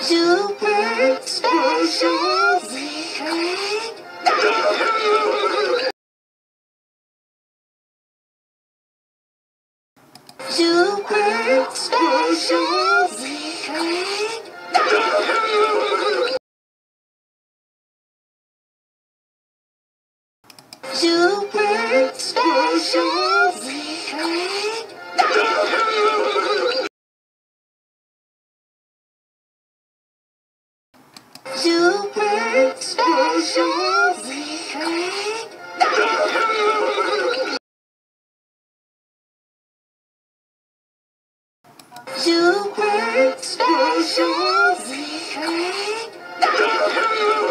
Super special secret. Super special secret. Super special secret. Super special secret. Super special secret.